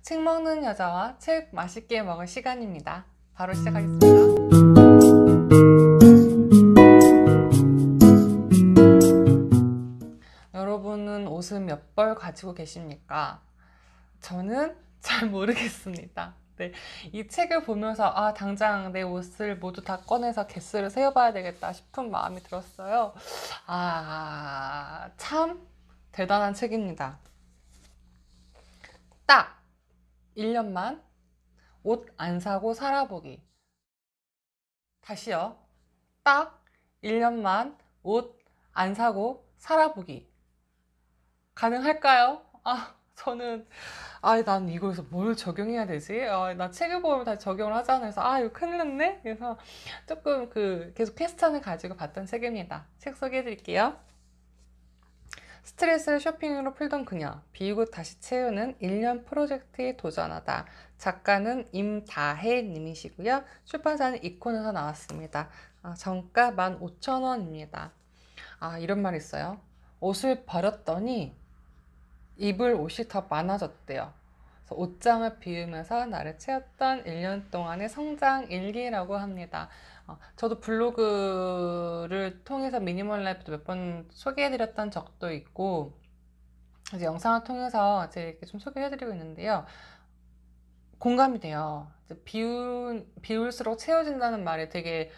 책 먹는 여자와 책 맛있게 먹을 시간입니다. 바로 시작하겠습니다. 여러분은 옷을 몇 벌 가지고 계십니까? 저는 잘 모르겠습니다. 네, 이 책을 보면서 당장 내 옷을 모두 다 꺼내서 개수를 세어봐야 되겠다 싶은 마음이 들었어요. 참 대단한 책입니다. 딱 1년만 옷 안 사고 살아보기. 다시요. 딱 1년만 옷 안 사고 살아보기. 가능할까요? 저는 난 이거에서 뭘 적용해야 되지? 나 책을 보면 다 적용을 하잖아요. 그래서 이거 큰일 났네? 그래서 조금 계속 퀘스천을 가지고 봤던 책입니다. 책 소개해 드릴게요. 스트레스를 쇼핑으로 풀던 그녀, 비우고 다시 채우는 1년 프로젝트에 도전하다. 작가는 임다혜 님이시고요. 출판사는 이콘에서 나왔습니다. 정가 15,000원입니다. 이런 말이 있어요. 옷을 버렸더니 입을 옷이 더 많아졌대요. 그래서 옷장을 비우면서 나를 채웠던 1년 동안의 성장 일기라고 합니다. 저도 블로그를 통해서 미니멀 라이프도 몇 번 소개해드렸던 적도 있고, 이제 영상을 통해서 제가 이렇게 좀 소개해드리고 있는데요. 공감이 돼요. 비울수록 채워진다는 말이 되게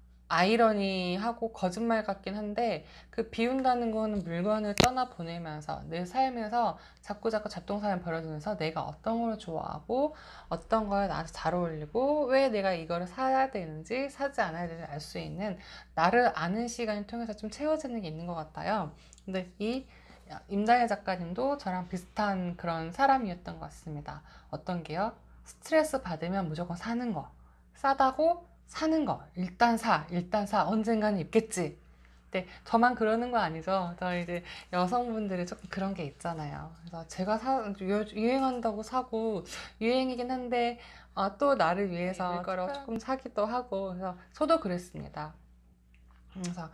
아이러니하고 거짓말 같긴 한데, 그 비운다는 거는 물건을 떠나보내면서 내 삶에서 자꾸 잡동사니 벌어지면서 내가 어떤 걸 좋아하고 어떤 걸 나한테 잘 어울리고 왜 내가 이거를 사야 되는지 사지 않아야 되는지 알 수 있는 나를 아는 시간을 통해서 좀 채워지는 게 있는 것 같아요. 근데 이 임다혜 작가님도 저랑 비슷한 그런 사람이었던 것 같습니다. 어떤 게요? 스트레스 받으면 무조건 사는 거, 싸다고 사는 거, 일단 사, 언젠가는 입겠지. 근데 저만 그러는 거 아니죠. 저 이제 여성분들이 조금 그런 게 있잖아요. 그래서 제가 유행한다고 사고, 유행이긴 한데 또 나를 위해서 입을 거를 조금 사기도 하고, 그래서 저도 그랬습니다. 그래서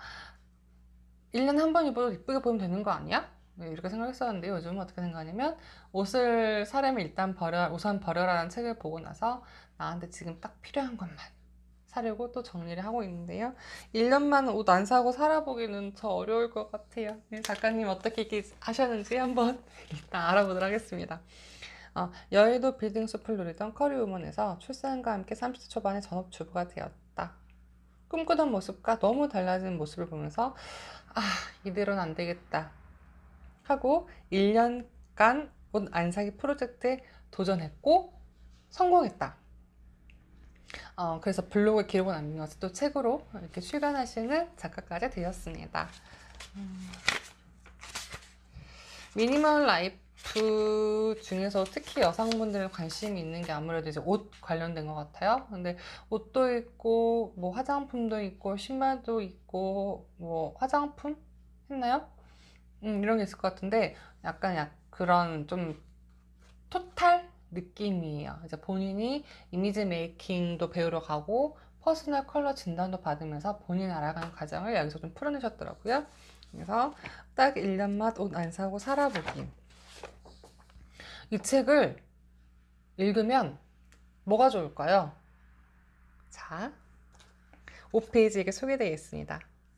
1년에 한 번 입어도 이쁘게 보이면 되는 거 아니야? 이렇게 생각했었는데 요즘은 어떻게 생각하냐면, 옷을 사려면 일단 우선 버려라는 책을 보고 나서 나한테 지금 딱 필요한 것만 사려고 또 정리를 하고 있는데요. 1년만 옷 안 사고 살아보기는 저 어려울 것 같아요. 작가님 어떻게 이렇게 하셨는지 한번 일단 알아보도록 하겠습니다. 여의도 빌딩 숲을 누리던 커리우먼에서 출산과 함께 30대 초반의 전업주부가 되었다. 꿈꾸던 모습과 너무 달라진 모습을 보면서 이대로는 안 되겠다 하고 1년간 옷 안 사기 프로젝트에 도전했고 성공했다. 그래서 블로그에 기록을 남기면서 또 책으로 이렇게 출간하시는 작가까지 되었습니다. 미니멀 라이프 중에서 특히 여성분들 관심이 있는 게 아무래도 이제 옷 관련된 것 같아요. 근데 옷도 있고, 뭐 화장품도 있고, 신발도 있고, 뭐 화장품 했나요? 이런 게 있을 것 같은데, 약간 그런 좀 토탈 느낌이에요. 이제 본인이 이미지 메이킹도 배우러 가고 퍼스널 컬러 진단도 받으면서 본인 알아가는 과정을 여기서 좀 풀어내셨더라고요. 그래서 딱 1년만 옷 안 사고 살아보기. 이 책을 읽으면 뭐가 좋을까요? 자, 5페이지에 이렇게 소개되어 있습니다.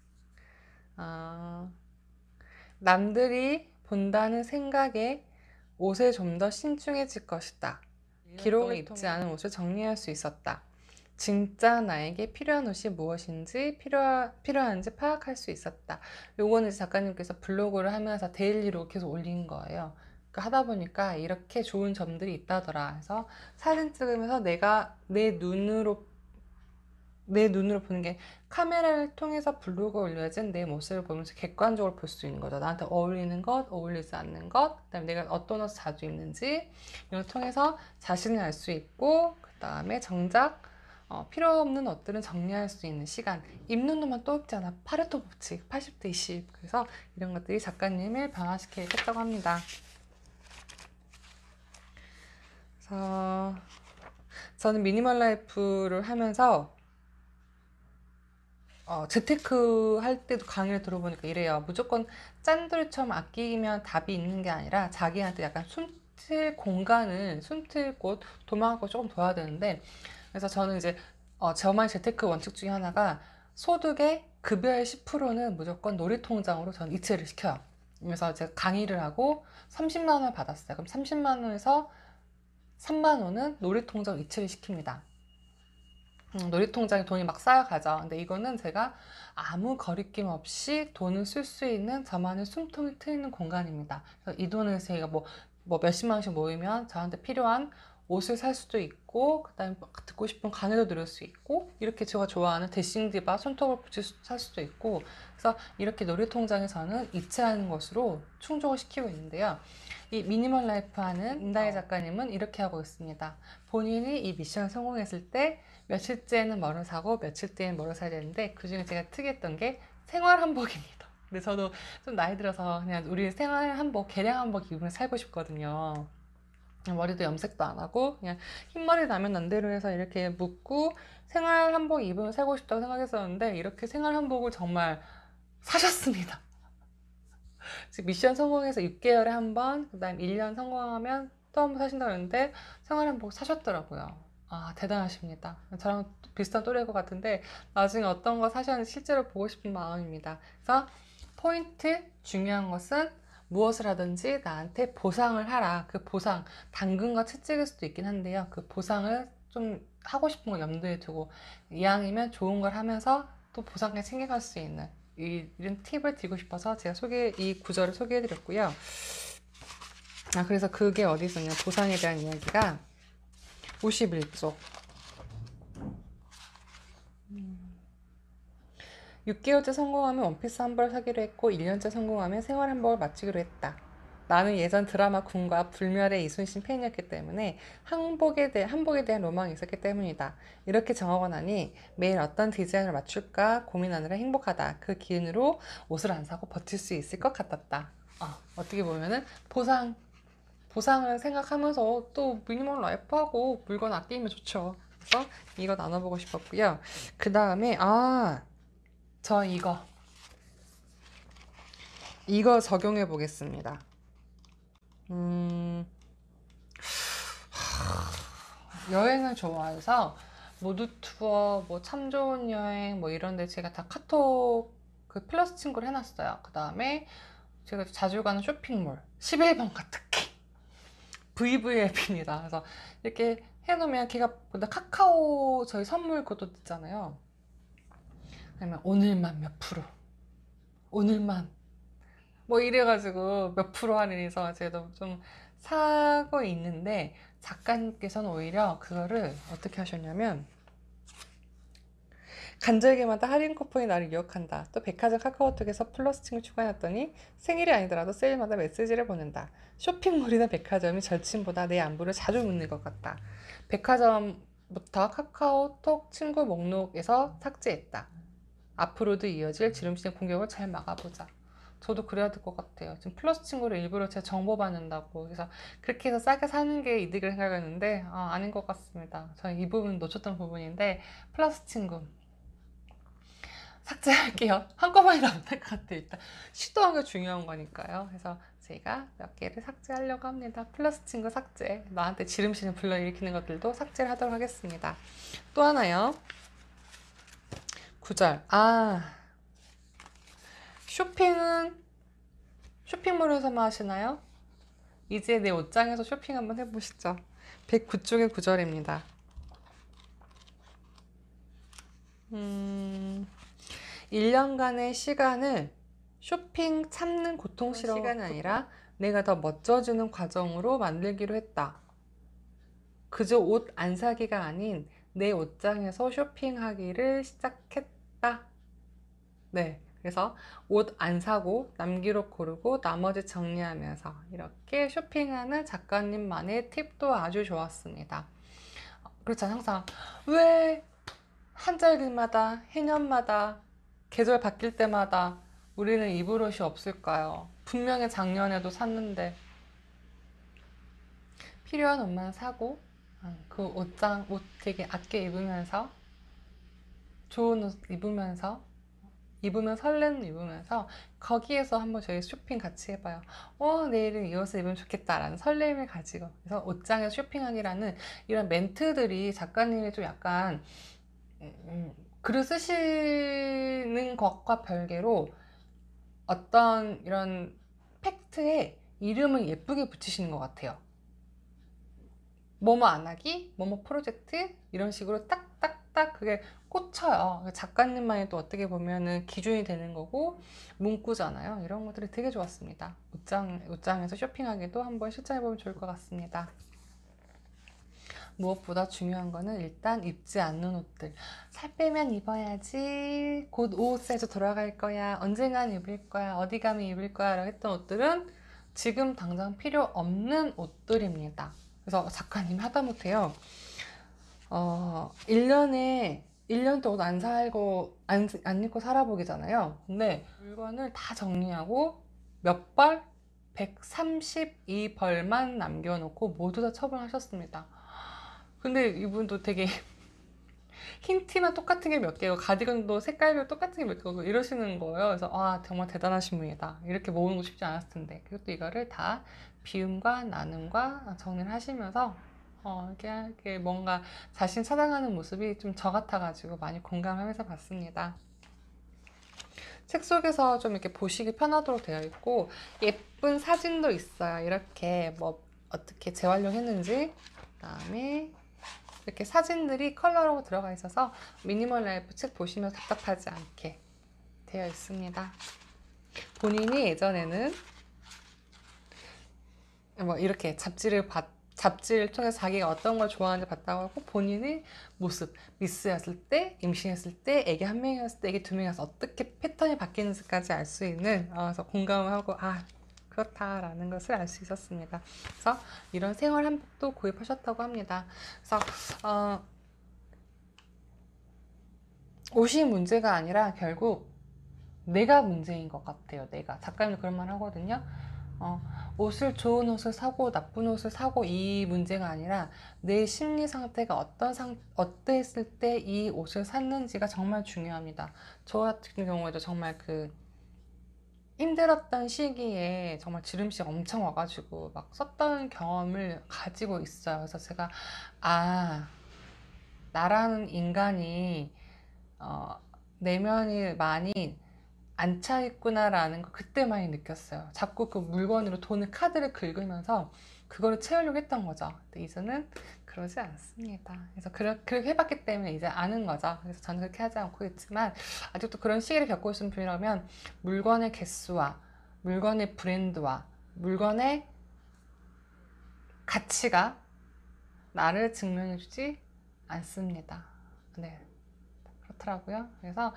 남들이 본다는 생각에 옷에 좀 더 신중해질 것이다. 기록을 입지 않은 옷을 정리할 수 있었다. 진짜 나에게 필요한 옷이 무엇인지 필요한지 파악할 수 있었다. 요거는 작가님께서 블로그를 하면서 데일리로 계속 올린 거예요. 그러니까 하다 보니까 이렇게 좋은 점들이 있다더라. 그래서 사진 찍으면서 내가 내 눈으로 보는 게, 카메라를 통해서 블로그에 올려진 내 모습을 보면서 객관적으로 볼 수 있는 거죠. 나한테 어울리는 것, 어울리지 않는 것, 그다음에 내가 어떤 옷을 자주 입는지 이걸 통해서 자신을 알 수 있고, 그 다음에 정작 필요 없는 옷들은 정리할 수 있는 시간. 입는 놈만 또 입잖아. 파레토 법칙 80대 20. 그래서 이런 것들이 작가님을 변화시키겠다고 합니다. 그래서 저는 미니멀 라이프를 하면서 재테크 할 때도 강의를 들어보니까 이래요. 무조건 짠돌이처럼 아끼면 답이 있는 게 아니라 자기한테 약간 숨쉴 공간을, 숨쉴 곳, 도망갈 곳 조금 둬야 되는데, 그래서 저는 이제 저만의 재테크 원칙 중에 하나가 소득의 급여의 10%는 무조건 놀이통장으로 전 이체를 시켜요. 그래서 제가 강의를 하고 30만 원을 받았어요. 그럼 30만 원에서 3만 원은 놀이통장 이체를 시킵니다. 놀이통장에 돈이 막 쌓여가죠. 근데 이거는 제가 아무 거리낌 없이 돈을 쓸 수 있는 저만의 숨통이 트이는 공간입니다. 그래서 이 돈을 제가 뭐 몇십만 원씩 모이면 저한테 필요한 옷을 살 수도 있고, 그 다음에 듣고 싶은 강의도 들을 수 있고, 이렇게 제가 좋아하는 데싱디바 손톱을 살 수도 있고, 그래서 이렇게 놀이통장에서는 이체하는 것으로 충족을 시키고 있는데요. 이 미니멀 라이프 하는 임다혜 작가님은 이렇게 하고 있습니다. 본인이 이 미션을 성공했을 때 며칠째는 뭐를 사고 며칠째는 뭐를 사야 되는데, 그 중에 제가 특이했던 게 생활 한복입니다. 근데 저도 좀 나이 들어서 그냥 우리 생활 한복, 개량 한복 입으면 살고 싶거든요. 머리도 염색도 안 하고 그냥 흰머리 나면 난대로 해서 이렇게 묶고 생활 한복 입으면 살고 싶다고 생각했었는데, 이렇게 생활 한복을 정말 사셨습니다. 지금 미션 성공해서 6개월에 한 번, 그 다음 1년 성공하면 또 한 번 사신다고 했는데 생활 한복 사셨더라고요. 아, 대단하십니다. 저랑 비슷한 또래일 것 같은데 나중에 어떤 거 사셨는지 실제로 보고 싶은 마음입니다. 그래서 포인트, 중요한 것은 무엇을 하든지 나한테 보상을 하라. 그 보상, 당근과 채찍일 수도 있긴 한데요. 그 보상을 좀 하고 싶은 거 염두에 두고, 이왕이면 좋은 걸 하면서 또 보상까지 챙겨갈 수 있는 이런 팁을 드리고 싶어서 제가 이 구절을 소개해 드렸고요. 그래서 그게 어디 있었냐, 보상에 대한 이야기가 51쪽. 6개월째 성공하면 원피스 한 벌 사기로 했고 1년째 성공하면 생활 한 벌을 마치기로 했다. 나는 예전 드라마 궁과 불멸의 이순신 팬이었기 때문에 한복에 대한 로망이 있었기 때문이다. 이렇게 정하고 나니 매일 어떤 디자인을 맞출까 고민하느라 행복하다. 그 기운으로 옷을 안 사고 버틸 수 있을 것 같았다. 어떻게 보면은 보상을 생각하면서 또 미니멀 라이프하고 물건 아끼면 좋죠. 그래서 이거 나눠보고 싶었고요. 그 다음에 저 이거 적용해 보겠습니다. 여행을 좋아해서 모두 투어, 뭐 참 좋은 여행, 뭐 이런데 제가 다 카톡 그 플러스 친구를 해놨어요. 그 다음에 제가 자주 가는 쇼핑몰 11번가 특히 VVIP입니다. 그래서 이렇게 해놓으면 걔가, 근데 카카오 저희 선물 그것도 있잖아요. 아니면 오늘만 몇 프로, 오늘만 뭐 이래가지고 몇 프로 할인해서 제가 좀 사고 있는데, 작가님께서는 오히려 그거를 어떻게 하셨냐면 간절기마다 할인 쿠폰이 나를 유혹한다. 또 백화점 카카오톡에서 플러스 친구 추가해놨더니 생일이 아니더라도 세일마다 메시지를 보낸다. 쇼핑몰이나 백화점이 절친보다 내 안부를 자주 묻는 것 같다. 백화점부터 카카오톡 친구 목록에서 삭제했다. 앞으로도 이어질 지름신의 공격을 잘 막아보자. 저도 그래야 될 것 같아요. 지금 플러스 친구를 일부러 제 정보 받는다고 그래서 그렇게 해서 싸게 사는 게 이득을 생각했는데 아닌 것 같습니다. 저는 이 부분 놓쳤던 부분인데, 플러스 친구 삭제할게요. 한꺼번에 못할 것 같아요. 일단 시도하는 게 중요한 거니까요. 그래서 제가 몇 개를 삭제하려고 합니다. 플러스 친구 삭제, 나한테 지름신을 불러일으키는 것들도 삭제를 하도록 하겠습니다. 또 하나요. 9절. 쇼핑몰에서만 하시나요? 이제 내 옷장에서 쇼핑 한번 해보시죠. 109쪽의 9절입니다. 1년간의 시간을 쇼핑 참는 고통스러운 시간이 아니라 내가 더 멋져지는 과정으로 만들기로 했다. 그저 옷 안 사기가 아닌 내 옷장에서 쇼핑하기를 시작했다. 네. 그래서 옷 안 사고 남기로 고르고 나머지 정리하면서 이렇게 쇼핑하는 작가님만의 팁도 아주 좋았습니다. 그렇죠. 항상 왜 한절기마다, 해년마다, 계절 바뀔 때마다 우리는 입을 옷이 없을까요? 분명히 작년에도 샀는데. 필요한 옷만 사고 그 옷 되게 아껴 입으면서 좋은 옷 입으면서 입으면 설레는 입으면서 거기에서 한번 저희 쇼핑 같이 해봐요. 내일은 이 옷을 입으면 좋겠다라는 설렘을 가지고. 그래서 옷장에서 쇼핑하기라는 이런 멘트들이 작가님이 좀 약간 글을 쓰시는 것과 별개로 어떤 이런 팩트에 이름을 예쁘게 붙이시는 것 같아요. 뭐뭐 안 하기, 뭐뭐 프로젝트 이런 식으로 딱딱딱 그게 꽂혀요. 작가님만이 또 어떻게 보면은 기준이 되는 거고 문구잖아요. 이런 것들이 되게 좋았습니다. 옷장에서 쇼핑하기도 한번 실천해보면 좋을 것 같습니다. 무엇보다 중요한 거는 일단 입지 않는 옷들. 살 빼면 입어야지. 곧 옷 사이즈 돌아갈 거야. 언젠간 입을 거야. 어디 가면 입을 거야. 라고 했던 옷들은 지금 당장 필요 없는 옷들입니다. 그래서 작가님이 하다못해요. 1년 동안 옷 안 살고, 안 입고 살아보기잖아요. 근데 물건을 다 정리하고 몇 벌? 132벌만 남겨놓고 모두 다 처분하셨습니다. 근데 이분도 되게 흰 티만 똑같은 게 몇 개고 가디건도 색깔별 똑같은 게 몇 개고 이러시는 거예요. 그래서 정말 대단하신 분이다. 이렇게 모으는 거 쉽지 않았을 텐데. 그리고 또 이거를 다 비움과 나눔과 정리를 하시면서 이렇게 뭔가 자신 찾아가는 모습이 좀 저 같아가지고 많이 공감하면서 봤습니다. 책 속에서 좀 이렇게 보시기 편하도록 되어 있고 예쁜 사진도 있어요. 이렇게 뭐 어떻게 재활용했는지, 그다음에 이렇게 사진들이 컬러로 들어가 있어서 미니멀 라이프 책 보시면 답답하지 않게 되어 있습니다. 본인이 예전에는 뭐 이렇게 잡지를 통해서 자기가 어떤 걸 좋아하는지 봤다고 하고 본인의 모습, 미스였을 때, 임신했을 때, 애기 한 명이었을 때, 애기 두 명이었을 때 어떻게 패턴이 바뀌는지까지 알 수 있는 그래서 공감을 하고 그렇다라는 것을 알 수 있었습니다. 그래서 이런 생활 한복도 구입하셨다고 합니다. 그래서 옷이 문제가 아니라 결국 내가 문제인 것 같아요. 작가님도 그런 말 하거든요. 좋은 옷을 사고 나쁜 옷을 사고 이 문제가 아니라 내 심리 상태가 어땠을 때 이 옷을 샀는지가 정말 중요합니다. 저 같은 경우에도 정말 힘들었던 시기에 정말 지름씩 엄청 와가지고 막 썼던 경험을 가지고 있어요. 그래서 제가 나라는 인간이 내면이 많이 안 차있구나라는 거 그때 많이 느꼈어요. 자꾸 그 물건으로 카드를 긁으면서 그거를 채우려고 했던 거죠. 근데 이제는 그러지 않습니다. 그래서 그렇게 해봤기 때문에 이제 아는 거죠. 그래서 저는 그렇게 하지 않고 있지만 아직도 그런 시기를 겪고 있는 분이라면 물건의 개수와 물건의 브랜드와 물건의 가치가 나를 증명해주지 않습니다. 네, 그렇더라고요. 그래서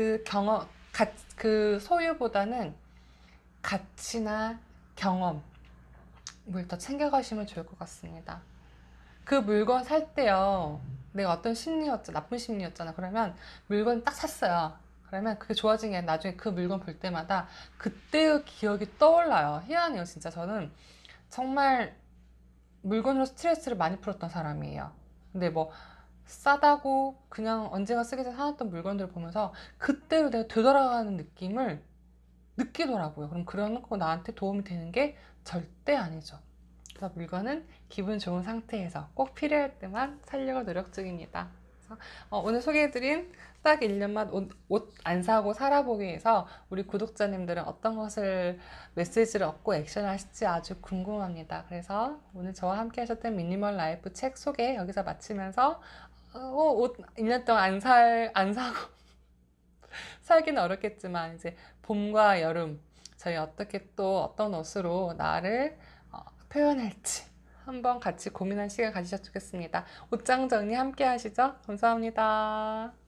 그 소유보다는 가치나 경험을 더 챙겨가시면 좋을 것 같습니다. 그 물건 살 때요, 내가 어떤 나쁜 심리였잖아. 그러면 물건 딱 샀어요. 그러면 그게 좋아진 게 아니라 나중에 그 물건 볼 때마다 그때의 기억이 떠올라요. 희한해요, 진짜. 저는 정말 물건으로 스트레스를 많이 풀었던 사람이에요. 근데 뭐 싸다고 그냥 언제가 쓰기 전에 사놨던 물건들을 보면서 그때로 내가 되돌아가는 느낌을 느끼더라고요. 그럼 그런 거 나한테 도움이 되는 게 절대 아니죠. 그래서 물건은 기분 좋은 상태에서 꼭 필요할 때만 사려고 노력 중입니다. 그래서 오늘 소개해드린 딱 1년만 옷 안 사고 살아보기 위해서 우리 구독자님들은 어떤 메시지를 얻고 액션을 하실지 아주 궁금합니다. 그래서 오늘 저와 함께 하셨던 미니멀 라이프 책 소개 여기서 마치면서 옷 1년 동안 안 사고 살기는 어렵겠지만 이제 봄과 여름 저희 어떻게 또 어떤 옷으로 나를 표현할지 한번 같이 고민한 시간 가지셨으면 좋겠습니다. 옷장 정리 함께 하시죠. 감사합니다.